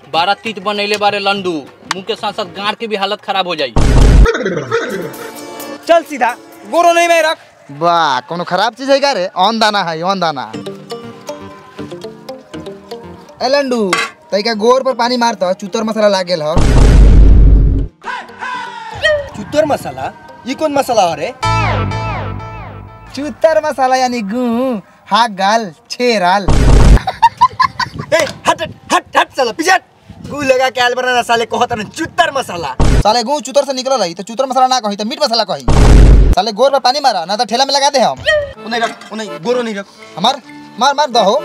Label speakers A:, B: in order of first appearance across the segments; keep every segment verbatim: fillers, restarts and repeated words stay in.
A: बारह तीत बनैले बारे लंडू, मुंह के साथ साथ गार के भी हालत खराब हो जाई।
B: चल सीधा गोरो नहीं में रख।
C: वाह कोनो खराब चीज है का रे? ऑन दाना है, ऑन दाना। ए लंडू तैका गोर पर पानी मारता, चुतर मसाला लागेल ह।
B: चुतर मसाला? ये कौन मसाला हो रे?
C: चुतर मसाला यानी गू, हा गाल, छेराल।
B: ए हट हट हट साला पीछे। गू लगा के आल बनाना साले कहत न चुतर मसाला।
C: साले गू चुतर से निकल रही तो चुतर मसाला ना कही तो मीट मसाला कही। साले गोर पर पानी मारा ना तो ठेला में लगा दे हम।
B: उन्हें रख, उन्हें गोरो नहीं रख।
C: हमार मार मार दहो।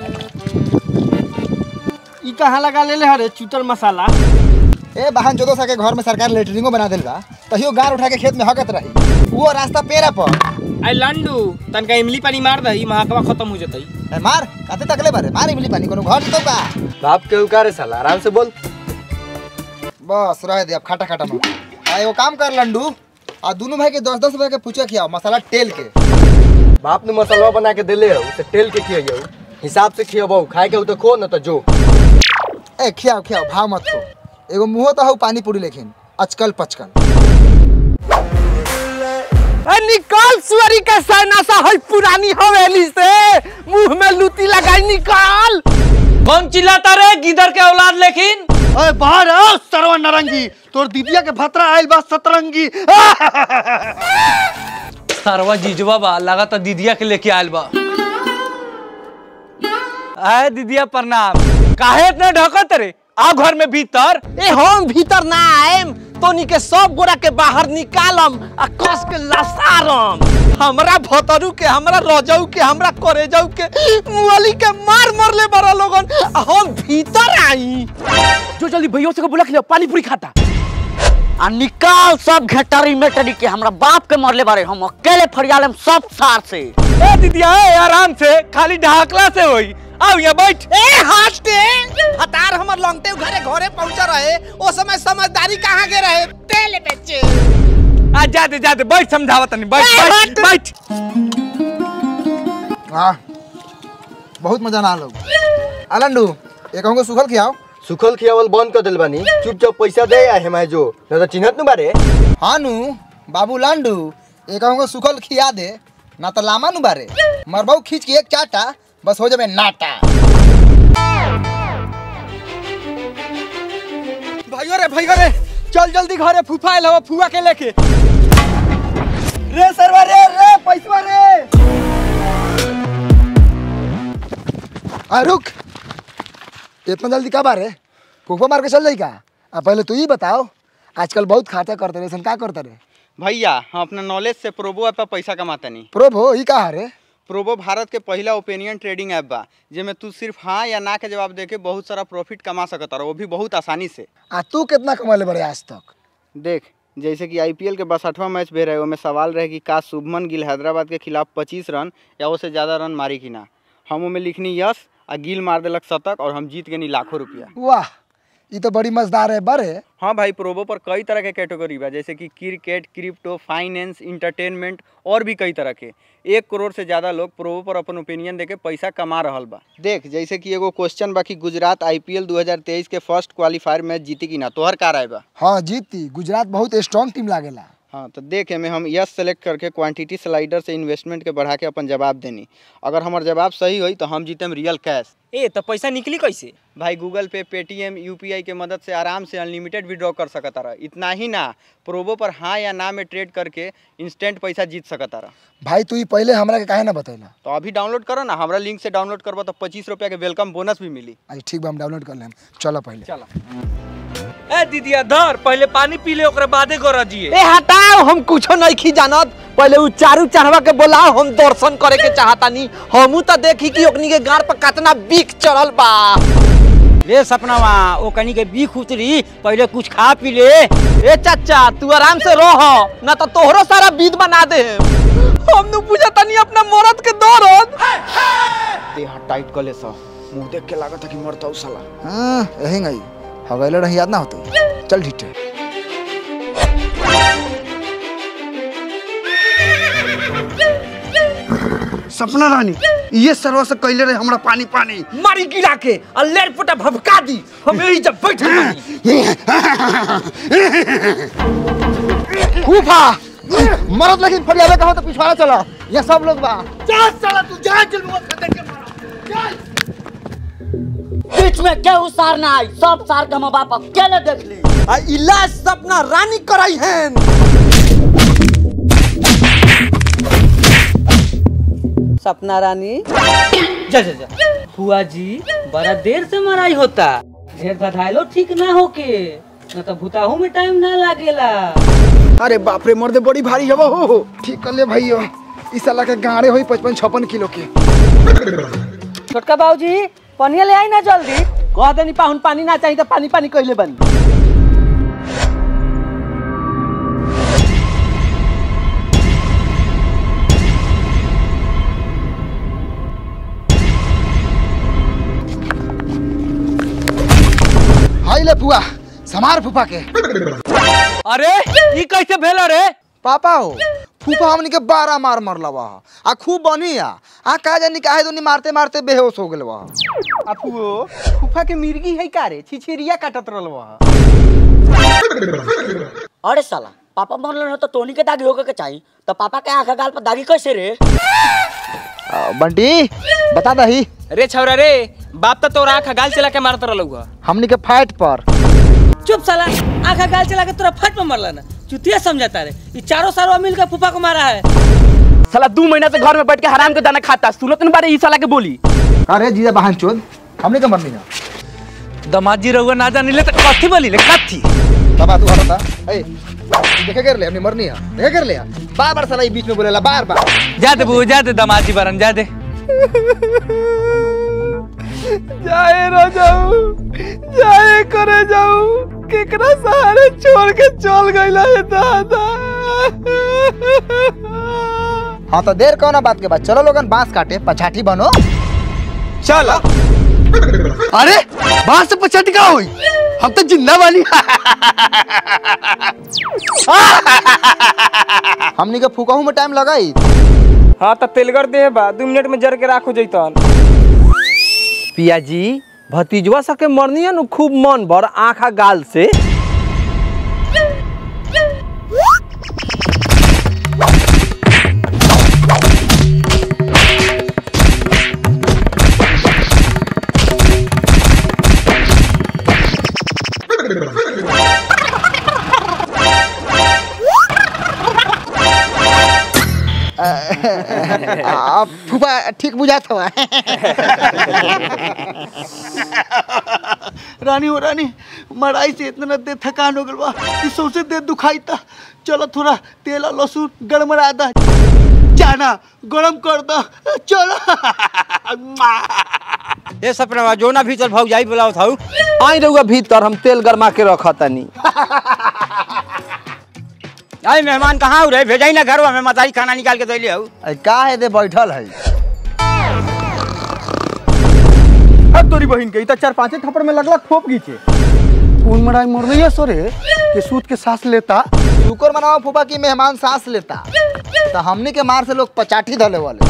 B: ई कहां लगा ले ले हरे चुतर मसाला?
C: ए बहन जोदो सा के घर में सरकार लेटरिंगो बना देल बा, तहियो गार उठा के खेत में हकत रही। वो रास्ता पेरा पर।
B: आई लंडू तनका इमली पानी मार दही, महकवा खत्म हो जतई।
C: ए मार काते तकले बारे, मार इमली पानी कोनो घर तो का।
B: बाप के उकारे साला, आराम से बोल।
C: बस रह दे अब खाटा खाटा में। आ एगो काम कर लंडू, आ दोनों भाई के दस दस रुपए के पूछे खियाओ मसाला टेल के।
B: बाप ने मसाला बना के देले हो, उसे टेल के खियाइयो। हिसाब से खियाबो, खाए के उ तो खो न तो जो।
C: ए खियाओ खियाओ, भाव मत खो। एगो मुंह तो हऊ पानी पूरी लेकिन अचकल पचकल।
D: ए निकाल सुअरी का सैनासा है पुरानी हवेली से, मुंह में लूटी लगाई निकाल।
A: कौन चिल्लाता रे गिदर के औलाद लेकिन?
D: ओए बाहर आओ सरवा नरंगी, तोर दीदिया के भतरा आइल बा सतरंगी।
A: सरवा जीजवा बा, लगा तो दीदिया के लेके आयल बा।
D: आए दीदिया प्रणाम। काहे इतना ढकत रे? आ घर में भीतर। ए हम भीतर ना आएम, तोनी के सब गोरा के बाहर निकालम आ कस के लसारम। हमरा भतरू के, हमरा रजऊ के, हमरा करेजऊ के मुअली के मार मार ले बड़ा लोगन, आ हम भीतर आई। जो जल्दी भैया से बुला के ले, पानी पूरी खाता।
E: आ निकाल सब घेटरी मेटरी के, हमरा बाप के मरले बारे, हम अकेले फरियालेम सब सार से।
D: ए दीदिया ए आराम से, खाली ढाकला से होई। आओ यहाँ बैठ।
B: ए हट हतार हमर लंगटे घरे घरे पहुंचा रहे, ओ समय समझदारी कहां के रहे? तेल बेचे।
D: आ जाते जाते बैठ, समझावत नहीं। बैठ बैठ बैठ।
C: हां बहुत मजा ना लोग। आ लंडू एक कहूंगा सुखल खियाओ।
B: सुखल खियावल बंद कर दिल बानी, चुपचाप पैसा दे आ हमारे जो, न तो चिन्हत न बारे।
C: हां नु बाबू लंडू एक कहूंगा सुखल खिया दे, ना तो लामा नु बारे। मरबाऊ खींच के एक चाटा बस हो जाबे नाटा।
D: भाइयों रे भाइयों रे, चल जल्दी घरे, फूफा आइल हवा, फुआ के लेके।
B: रे सरवा रे रे पैसा रे।
C: आ रुक, इतना जल्दी कब आ रे? फूफा मार के चल जाई का? आ पहले तू ही बताओ, आजकल बहुत खर्चा करते रे, सन का करते रे?
F: भैया हम अपना नॉलेज से प्रोबो ऐप पर पैसा कमाते नहीं।
C: प्रोबो ई का रे?
F: प्रोबो भारत के पहला ओपिनियन ट्रेडिंग ऐप बा, जेमे तू सिर्फ हाँ या ना के जवाब देके बहुत सारा प्रॉफिट कमा सकता, वो भी बहुत आसानी से।
C: आ तू कितना कमाले बड़े आज तक?
F: देख जैसे कि आईपीएल के बासठवां मैच भी रहे, उसमें सवाल रहे कि का शुभमन गिल हैदराबाद के खिलाफ पच्चीस रन या उससे ज़्यादा रन मारी कि ना। हम उनमें लिखनी यस, आ गिल मार दिलक शतक और हम जीत गए लाखों रुपया।
C: वाह ये तो बड़ी मजेदार है बड़े।
F: हाँ भाई, प्रोबो पर कई तरह के कैटेगरी बा, जैसे कि क्रिकेट, क्रिप्टो, फाइनेंस, इंटरटेनमेंट और भी कई तरह के। एक करोड़ से ज़्यादा लोग प्रोबो पर अपन ओपिनियन देके पैसा कमा रहल बा। देख जैसे कि एगो क्वेश्चन बा कि गुजरात आईपीएल दो हज़ार तेईस के फर्स्ट क्वालिफायर मैच जीती कि ना, तोहर का राय बा?
C: हाँ जीती, गुजरात बहुत स्ट्रॉन्ग टीम लागेला।
F: हाँ तो देख में हम यस सेलेक्ट करके क्वांटिटी स्लाइडर से इन्वेस्टमेंट के बढ़ा के अपन जवाब देनी। अगर हमार जवाब सही हुई तो हम जीतेम रियल कैश।
B: ए तो पैसा निकली कैसे?
F: भाई गूगल पे, पेटीएम, यूपीआई के मदद से आराम से अनलिमिटेड विड्रॉ कर सकता रहा। इतना ही ना, प्रोबो पर हाँ या ना में ट्रेड करके इंस्टेंट पैसा जीत सकता रहा।
C: भाई तू ही पहले हमरा के काहे ना बतैला?
F: तो अभी डाउनलोड करो ना, हमारा लिंक से डाउनलोड करबो तो पच्चीस रुपया के वेलकम बोनस भी मिली।
C: अच्छा ठीक बा, हम डाउनलोड कर लेम। चलो पहले
D: चला। ए दीदिया धर, पहले पानी पी ले, ओकरे बादे कर जिए।
E: ए हटाओ, हम कुछो नहीं खी जानत। पहले उ चारू चढ़वा के बोलाओ, हम दर्शन करे के चाहतानी। हमू तो देखी कि ओकनी के गाड़ पर कितना बीख चढ़ल बा।
G: रे सपनावा, ओ कनी के बीख उतरी, पहले कुछ खा पी ले।
E: ए चाचा तू आराम से रह, ना तो तोहरो सारा बीत बना दे।
D: हम नु पूछा तनी अपना मरद के दर्द।
F: देह टाइट कर ले सा, मुंह देख के लागत है कि मरता साला।
C: हां यही गई हवेले रही याद ना होते। चल ठीक है।
H: सपना रानी ये सरवा से कैले रहे हमरा पानी पानी
E: मारी गिरा के और लेर पोटा भभका दी हम यही जब बैठल बानी।
C: फूफा मरद लेकिन फरियादे कहो तो पिछवाड़ा चला ये सब लोग बा
B: जा साला तू जा जलुआ खदे के मारा
I: बीच में क्या उसार ना आई सब सार का माँ बाप अकेले देख ली।
E: आ इलाज सपना रानी कराई हैं।
J: सपना रानी जा जा जा हुआ जी बड़ा देर से मराई होता ढेर बधाइलो ठीक ना होके न तो भूताहू में टाइम ना लागेला।
H: अरे बाप रे मर्दे बड़ी भारी हवा हो।
C: ठीक कर ले भैया इस साला के गाड़े होई पचपन छप्पन किलो के।
J: छोटका बाबूजी पानी ले आई ना जल्दी।
E: कह देनी पाहुन पानी ना चाहिए तो पानी पानी कहले बनी।
C: हाय ले फुआ समार फूफा के।
E: अरे ये कैसे भेल रे
C: पापा हो फूफा हमनी के बारह मार मरला बा आ खूब बनी आ आ का जानी काहे दोनी मारते मारते बेहोश हो गेल बा।
E: अपुओ फूफा के मिर्गी है का रे छिछिरिया काटत रहलवा।
I: अरे साला पापा मरल तो टोनी के दागी होके के चाहिए तो पापा के आंख गाल पर दागी कैसे रे?
C: बंटी बता दही
D: रे छौरा रे बाप तो तोरा आंख गाल चला के मारत रहलौ।
C: हमनी के फाइट पर
J: चुप साला आंखा गाल चला के तोरा फट में मरला ना चुतिया समझाता रे। ये चारों सारों मिलकर फूफा को मारा है।
D: साला दो महीना से घर में बैठ के हराम के दाना खाता सुनत न बारे ई साला के बोली।
C: अरे जीजा बहन चोद हमनी के मरनी ना
D: दमाद जी रहुआ ना जानिले त कथि बोली ले कथि
C: बाबा तू हरता ए देखे कर ले हमनी मरनी है देखे कर ले बार बार साला ई बीच में बोलेला बार बार।
D: जा दे बू जा दे दमाद जी बरन जा दे।
E: जाए रो जाऊ जाए करे जाऊ केकरा सहारे छोड़ के चल गइला है दादा।
C: हाँ तो देर कौन बात के बाद चलो लोगन बांस काटे पछाठी बनो
H: चल। अरे बांस से पछाटी का हुई हम तो जिंदा बानी।
C: हमनी के फुकाहू में टाइम लगाई।
E: हाँ तो तेलगर दे बा दो मिनट में जर के राखो जैतन। पिया जी भतीजवा सके मरनी है न खूब मन भर आंखा गाल से।
C: फूफा ठीक बुझात हुआ।
H: रानी हो रानी मराई से इतना देर थकान हो गल बा कि सौसे देर दुखाई था। चलो थोड़ा तेल और लहसुन गड़मड़ा दा जाना गरम कर दो चलो।
G: ये सपना जो ना भीतर भाग जाई बुलाओ थाऊ
E: आई रहुआ भीतर हम तेल गरमा के रखा तनी।
G: आई मेहमान कहाँ हो रहे भेजाई ना घर में मताई खाना निकाल के दैले हो।
C: का है दे बैठल है
E: अब तोरी बहन के चार पांच थप्पड़ में लगला खोप गीचे।
H: कौन मराई मर रही है सोरे के सूत के सांस लेता।
C: शुक्र मनाओ फूफा की मेहमान सांस लेता तो हमनी के मार से लोग पचाठी धले वाले।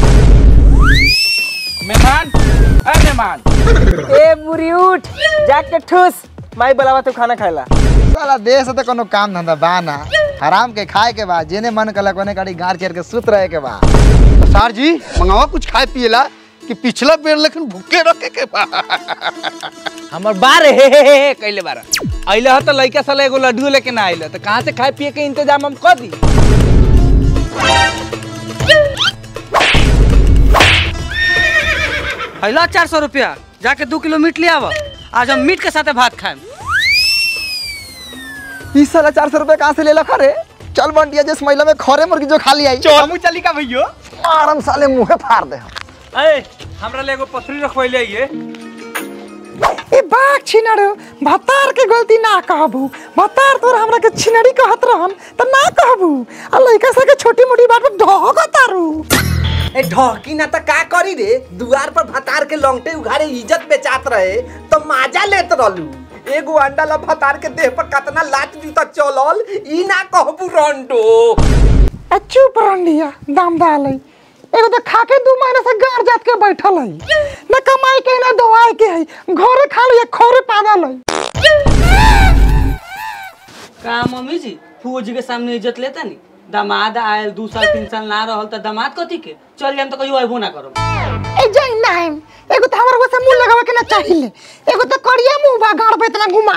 D: मेहमान ए मेहमान
E: ए बुरी उठ जाके ठूस माई बुलावा तू खाना खाएला।
C: साला देश से तो कोनो काम धंधा बाना हराम के खाए के बाद जेने मन कला कोने गाड़ी गाड़ चेर के सुत रहे के बाद।
H: तो सार जी मंगावा कुछ खाए पिएला कि पिछला बेर लेकिन भूखे रखे के बा।
D: हमर बार हे हे हे कैले बार आइले ह त लइका साला एगो लड्डू लेके ना आइले त कहां से खाए पिए के इंतजाम हम कर दी।
J: अला चार सौ रुपया जाके दो किलो मीट ले आवा आज हम मीट के साथ भात खाएम।
C: इस साला चार सौ रुपया कहाँ से ले ला खरे? चल बंटिया जिस महिला में खरे मुर्गी जो खाली आई
D: हमू चली का भइयो
C: आराम साले मुंहे फाड़ दे।
D: ए हमरा ले एगो पथरी रखवैले आइए।
K: ए बाग छिनड़ो भतार के गलती ना कहबू भतार तोर हमरा के छिनड़ी कहत रहन त ना कहबू आ लइका सा के छोटी मोटी बात पे ढोक तारू।
E: ए ढोकी ना त का करी रे दुआर पर भतार के लौंगटे उघारे इज्जत बेचात रहे तो माजा लेत रहलू। एगो अंडा ला भतार के देह पर कतना लात जूता चलल ई ना कहबू रंडो।
K: आ चुप रंडिया दाम डाले एगो तो खा के दू महीने से गार जात के बैठल है न कमाई के न दवाई के है घरे खा लिया खोरे पागल है।
J: का मम्मी जी फूफो जी के सामने इज्जत लेता नहीं दामाद आयल दू साल तीन साल ना रहल त दामाद कथी के चल जाम तो कहियो अइबो ना करो।
K: ए जाई ना एगो तो हमरा वैसे मुंह लगावे के ना चाहिए एगो तो करिया मुंह बा गाड़ पे इतना घुमा।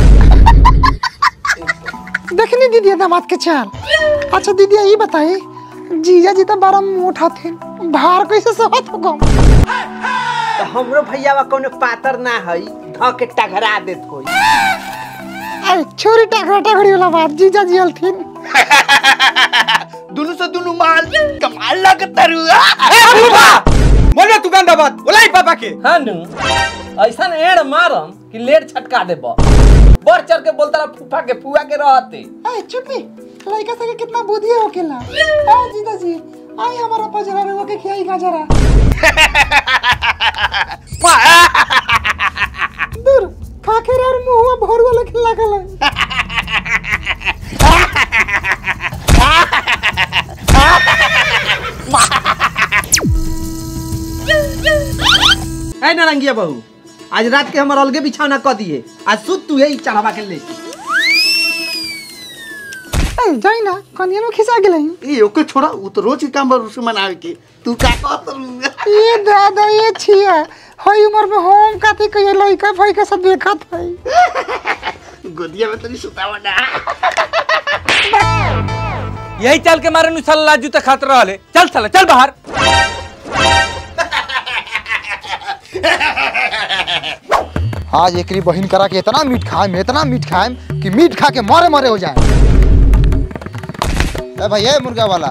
K: देखनी दीदी दामाद के चाल। अच्छा दीदी ये बताई जीजा जी तो बड़ा मुंह उठाते भार कैसे सहत हो गम।
B: तो हमरो भैयावा कोनो पातर ना हई ध के टघरा देत कोई।
K: अरे छोरी टघरा टघड़ी वाला बात जीजा जी हलथिन
H: दुनु से दुनु माल कमाल लगता रुआ।
D: बोले तू गंदा बात बोलाई पापा के।
E: हां नु ऐसा एड़ मारम कि लेट छटका देबो बढ़ चढ़ के बोलता फूफा के फुआ के रहते।
K: ए चुप्पी लड़का से कितना बुद्धि हो केला। ए जीजा जी आई हमारा पजरा रे के खियाई गाजरा दूर खाखेर और मुंह भर वाला खिला गल।
B: ए नारंगिया बहू आज रात के हमर अलगे बिछौना क दिए आज सुत तू यही चढ़ावा के ले।
K: ए जाई ना कनिया में खिसा गेलई।
H: ए ओके छोड़ा वो तो रोज के काम बर उसको मनावे के तू का कहत रु।
K: ये दादा ये छिया हई उम्र में होम काती के लइका भाई के सब देखत है
H: गोदिया में तनी सुतावा ना।
D: यही चल के मारे नु सल्ला जूते खात रहले चल चल चल बाहर।
C: आज एकरी बहिन करा के इतना मीट खाएम इतना मीट खाएम कि मीट खा के मरे मरे हो जाए। ए भाई ए मुर्गा वाला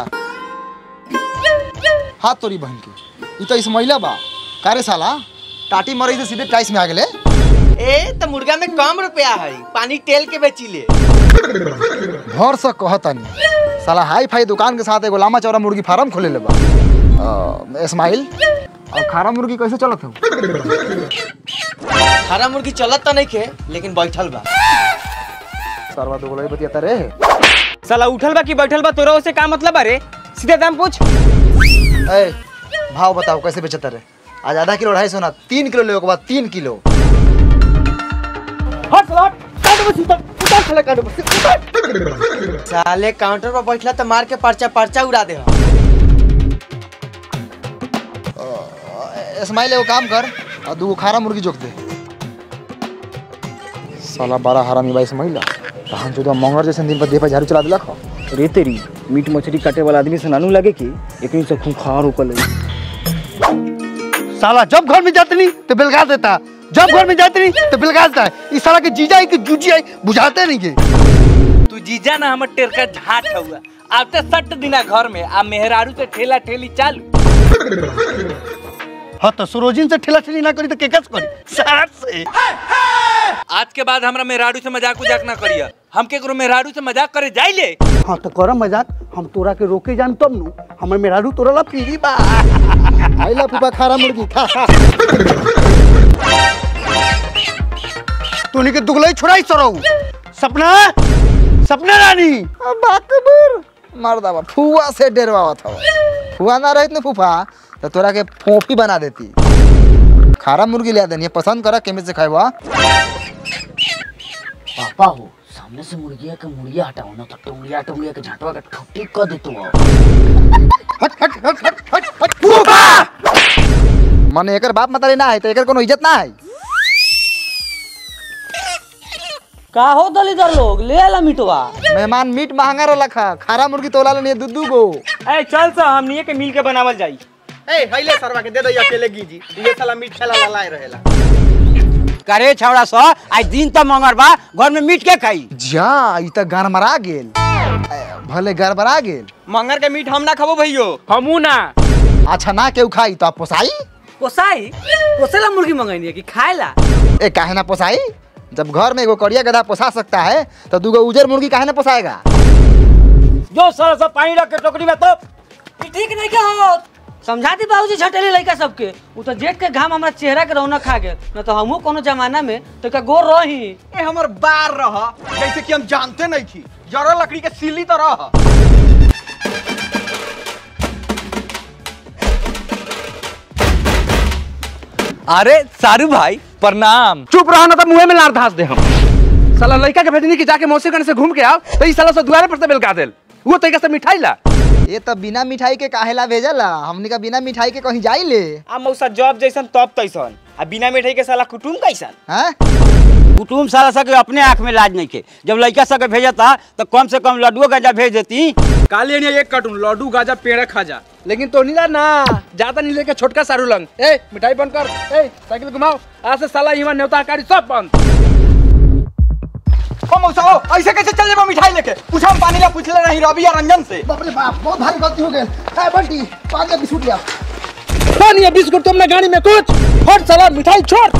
C: हाथ तोरी बहन की ई तो इस महिला बा कारे साला टाटी मरई से सीधे टाइस में आ गेले।
B: ए तो मुर्गा में कम रुपया है पानी तेल के बेची ले।
C: भर से कहतनी साला हाई फाई दुकान के साथ एगो लामा चौड़ा मुर्गी फार्म खोले ले बा। इस्माइल और खारा मुर्गी कैसे चलत हो?
B: खारा मुर्गी चलत तो नहीं खे लेकिन बैठल बा।
C: सरवा दो गोलाई बतियाता रे
D: साला उठल बा कि बैठल बा तोरा से का मतलब अरे सीधे दाम पूछ।
C: ए भाव बताओ कैसे बेचता रे? आज आधा किलो ढाई सौ ना तीन किलो ले के बाद तीन किलो।
H: हट साला काट बस उतर उतर साला काट बस।
B: साले काउंटर पर बैठला तो मार के पर्चा पर्चा उड़ा दे।
C: इस्माइल एगो काम कर और दो खारा मुर्गी जोक दे। साला बड़ा हरामी बा इस्माइल तहन जो मंगर जैसे दिन पर देह पर झाड़ू चला दिलक।
G: रे तेरी मीट मछली काटे वाला आदमी से नानू लगे कि एकनी से खूंखार होकल।
H: साला जब घर में जाते नहीं तो बिलगा देता जब घर में जाते नहीं तो बिलगा देता है। इस साला के जीजा की जूजी आई बुझाते नहीं के।
D: तू जीजा ना हमर टेरका झाट हुआ आते सट दिना घर में आ मेहरारू से ठेला ठेली चालू।
H: हाँ तो सरोजिन से ठेला ठेली ना करी तो केकस करी साथ से।
D: आज के बाद हमरा मेहरारू से मजाक उजाक ना करिया हम केकरो मेहरारू से मजाक करे जाई ले।
H: हाँ तो कर मजाक हम तोरा के रोके जान तब नु हमर मेहरारू तोरा ला पीरी बा।
C: आइला फूफा खारा मुर्गी खा खा।
H: तूने के दुगलाई छोड़ाई सरऊ सपना सपना रानी
C: बाकबूर मर्दा बा फुआ से डरवावा था। फुआ ना रहित न फूफा तो तोरा के फोफी बना देती। खारा मुर्गी ले देनी पसंद करा केमे से खाएबा।
I: पापा हो सामने से मुर्गिया के मुर्गिया हटाओ ना तो टुंगिया टुंगिया के झटवा के ठुट्टी कर दे तू।
H: हट हट हट हट हट हट फूफा
C: माने एकर बाप मतारी ना है तो एकर कोनो इज्जत ना है।
J: का हो दलीदार लोग ले आला मिटवा।
C: मेहमान मीट महंगा रो लखा खारा मुर्गी तोला लेनी दुदू गो।
D: ए चल सा हमनी के मिल के बनावल जाई।
B: ए हइले सरवा के दे दो अकेले गीजी ये साला मीट खेला लाए रहेला।
G: करे छौड़ा सा आज दिन त मंगर बा घर में मीट के खाई
C: जा ई त गरमरा गेल भले गड़बड़ा गेल।
D: मंगर के मीट हम ना खाबो भइयो हमू ना।
C: अच्छा ना केहू खाई तो पोसाई
J: पोसाई पोसेला मुर्गी मंगाई कि खाएला।
C: ए काहे ना पोसाई जब घर में एगो कड़िया गधा पोसा सकता है तो दूगो उजर मुर्गी काहे ना पोसाएगा।
G: जो सारा सब पानी रख के टोकरी में तो
J: ठीक नहीं क्या हो समझा दी बाबूजी झटेले लड़का सबके उ तो जेठ के घाम हमरा चेहरा के रौनक खा गेल न तो हमहू कोनो जमाना में तो का गोर रही।
B: ए हमर बार रह जैसे कि हम जानते नहीं थी जरा लकड़ी के सिली तो रह।
D: अरे सारू भाई प्रणाम।
B: चुप रहो ना तो मुंह में लार धास दे हम। साला लड़का के भेजनी की जाके मौसी कने से घूम के आओ तो ई साला से दुआरे पर से बेलका देल। वो तरीका से मिठाई ला।
C: ये तो बिना मिठाई के काहेला भेजला? हमनी का बिना मिठाई के कहीं जाई ले।
L: आ मौसा जॉब जैसन तब तैसन आ बिना मिठाई के साला कुटुम कैसन?
C: हैं?
G: कुटुम साला सके अपने आँख में लाज नहीं के। जब लड़का सके भेजता तो कम से कम लड्डू गाजा भेज देती।
B: काले ने एक कार्टून लड्डू गाजा पेड़ा खाजा, लेकिन तो नीला ना ज्यादा नहीं लेके छोटका सारू लंग। ए मिठाई बंद कर, ए साइकिल घुमाओ। आज से साला इवन नेवता कारी सब बंद।
D: ओ मौसा ओ ऐसे कैसे चल जेबो मिठाई लेके? कुछ हम पानी ला पूछले नहीं रवि या रंजन से।
C: बाप रे बाप, बहुत भारी गलती हो गई। ए बंटी पानी बिस्कुट लिया।
B: पानी या बिस्कुट तुमने गाड़ी में कुछ हट साला मिठाई छोड़।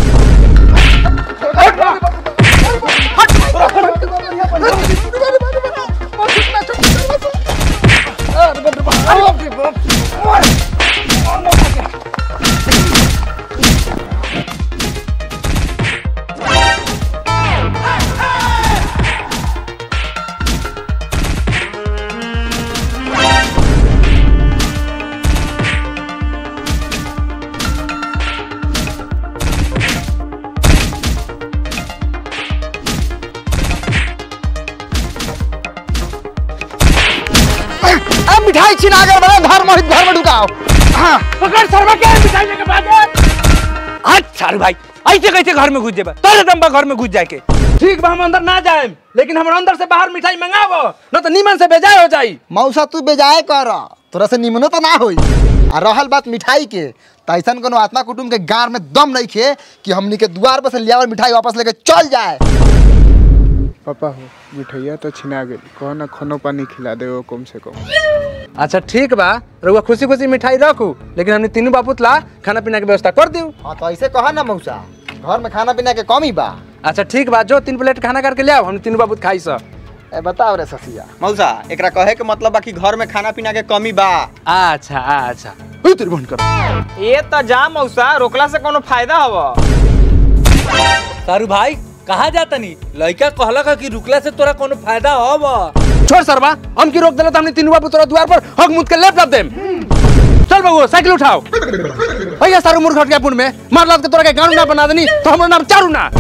C: मिठाई छिना कर बड़ा घर में घर में ढुकाओ।
B: हां पकड़ सरवा के मिठाई लेके भाग।
D: अच्छा सारू भाई ऐसे कैसे घर में घुस जेबा? तोरे दम घर में घुस जाए के।
B: ठीक बा हम अंदर ना जाए, लेकिन हम अंदर से बाहर मिठाई मंगावो न तो नीमन से बेजाय हो जाई।
C: मौसा तू बेजाय कर, तोरा से निमनो तो ना होई। आ रहल बात मिठाई के, तैसन कोनो आत्मा कुटुम के गार में दम नहीं खे कि हमनी के द्वार पर से लियावर मिठाई वापस लेके चल जाए।
M: पापा हो मिठाइया तो छिना गई, कहो ना खानो पानी खिला दे वो कम से कम।
B: अच्छा ठीक बा, रउआ खुशी खुशी मिठाई रखू, लेकिन हमने तीनों बापूत ला खाना पीना के व्यवस्था कर दियो।
C: हां तो ऐसे कहा ना मौसा, घर में खाना पीना के कमी बा।
B: अच्छा ठीक बा, जो तीन प्लेट खाना करके ले आओ, हम तीनों बापूत खाई स।
C: ए बताओ रे ससिया।
F: मौसा एकरा कहे के मतलब बा कि घर में खाना पीना के कमी बा।
B: अच्छा अच्छा ओए तेरे बंद कर।
L: ए त जा मौसा, रोकला से कोनो फायदा हवा?
D: सारू भाई कहा जाता नहीं? लड़का कहला का कि रुकला से तोरा कोनो फायदा होबा।
B: छोड़ सरवा, हम की रोक देला त हमने तीनों बापू तोरा द्वार पर हक मुद के लेप लप देम। चल बबू साइकिल उठाओ। भैया सारू मूर्ख हट पुन में मार लात के तोरा के गांव ना बना देनी तो हमर नाम चारू ना।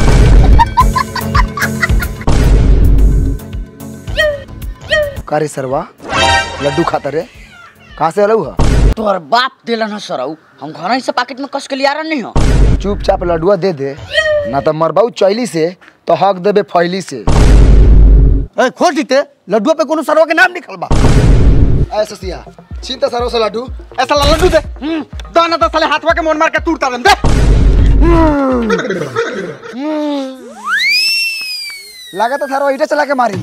C: करे सरवा लड्डू खाता रे, कहां से अलऊ ह?
I: तोर बाप देलन ह सरऊ, हम घर ही से पैकेट में कस के लिया नहीं हो।
C: चुपचाप लड्डुआ दे दे, ना तो मरबाऊ चैली से तो हक देबे फैली से।
H: ए खोल दीते, लड्डुआ पे कोनो सरवा के नाम निकल बा।
C: ए ससिया चिंता सरवा से लड्डू
D: ऐसा लड्डू दे। दाना तो साले हाथवा के मोन मार के टूटता रन दे।
C: लगा तो सरवा ईटा चला के मारी।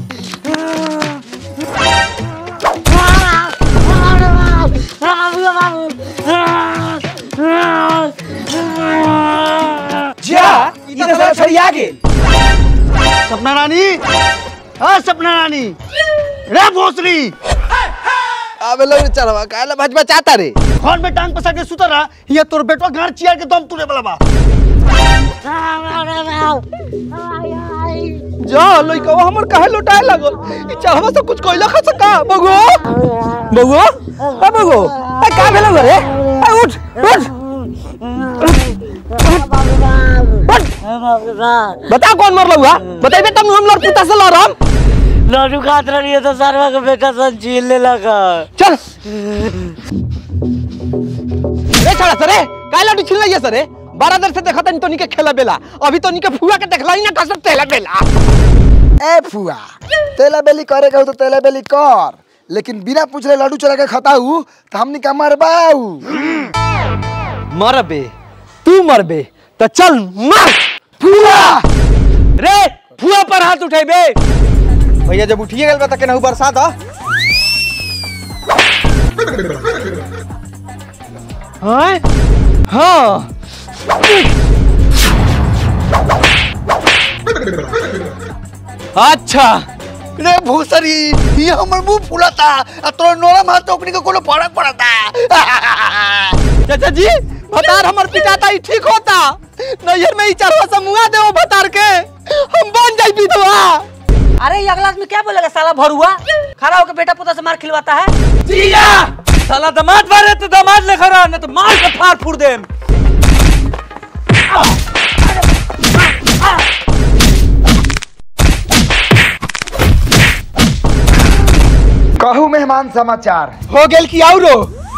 H: जा इधर से सरिया गेल। सपना रानी, हां सपना रानी रे भोसरी।
E: अबे लो चलवा काला भजबा चाहता रे।
H: फोन में टांग पसा के सुतर रहा, ये तोर बेटवा गार चियार के दम तुरे वाला बा।
B: जा लइका हमर काहे लुटाए लागल? ई चाहवा से कुछ कोइला खा सका बगो बगो ए बगो ए का भेलो रे? ए उठ उठ बता कौन मरल हुआ? बताइबे तब हम लड़ पुता से लड़म।
I: लड्डू खात रही है तो सरवा के बेटा सन छीनने लगा।
B: चल रे छड़ा सरे का लड्डू छीन लिया सरे? बारह देर से देखत नहीं तो नी के खेला बेला, अभी तो नी के फुआ के देखला ही ना कसर तेला बेला।
C: ए फुआ तेला बेली करे कहू तो तेला बेली कर, लेकिन बिना पूछले लड्डू चला के खताऊ तो हमनी का मरबाऊ।
D: मरबे तू मरबे तो चल मार।
C: फुआ
D: रे फुआ पर हाथ उठेबे।
F: भैया जब उठिए गेल बा त केनाहू बरसात ह।
D: हां हां अच्छा
H: रे भूसरी ये हमर मुंह फुलाता आ तोर नोरा मार तो ओकनी को कोनो फर्क पड़ता।
B: चाचा जी भतार हमर पिटाता ही ठीक होता, नैहर में ही चरवा से मुआ देओ भतार के, हम बन जाई विधवा।
J: अरे ये अगला आदमी क्या बोलेगा साला भरुआ? खड़ा होकर बेटा पुता से मार खिलवाता है।
D: जिया साला दामाद बारे तो दामाद ले खड़ा न तो मार के फाड़ फूड़ दे।
C: कहू मेहमान समाचार
H: हो गेल की औरो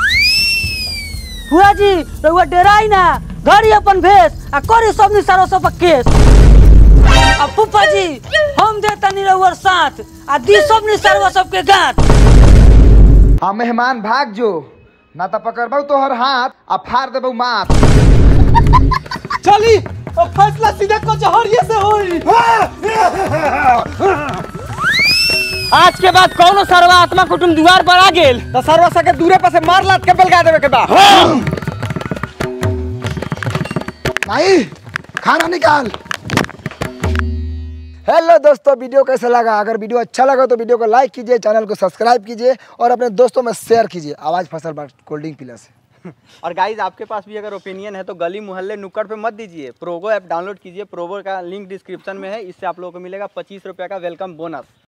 J: हुआ जी रउआ डेराई ना घरी अपन भेस आ करी सब निसारो सब केस आ फूफा जी हम देता नी रउआ साथ आ दी सब निसारो सब के गांठ।
C: हाँ मेहमान भाग जो ना तो पकड़बू तोहर हाथ आ फाड़ देबू माथ।
H: चली अब फैसला सीधे कचहरिये से होई।
D: आज के बाद कौनो सर्वा आत्मा कुटुम द्वार पर आ गेल तो सर्वा सके दूरे पर से मार लात के बेलगा देवे के बा।
C: नहीं खाना निकाल। हेलो दोस्तों, वीडियो कैसा लगा? अगर वीडियो अच्छा लगा तो वीडियो को लाइक कीजिए, चैनल को सब्सक्राइब कीजिए और अपने दोस्तों में शेयर कीजिए। आवाज फसल बार कोल्ड ड्रिंक पिला से।
F: और गाइज आपके पास भी अगर ओपिनियन है तो गली मोहल्ले नुक्कड़ पे मत दीजिए, प्रोगो ऐप डाउनलोड कीजिए। प्रोगो का लिंक डिस्क्रिप्शन में है, इससे आप लोगों को मिलेगा पच्चीस रुपये का वेलकम बोनस।